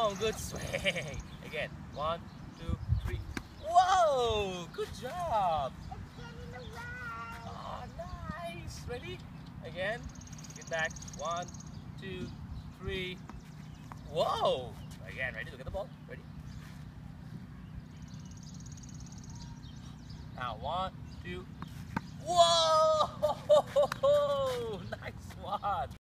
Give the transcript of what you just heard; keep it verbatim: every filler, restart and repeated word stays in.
down. Good swing. Again. One, two, three. Whoa! Good job. Oh, nice. Ready? Again. Get back. One, two, three. Whoa! Again. Ready? Look at the ball. Ready? Now, one, two. Whoa! Nice one.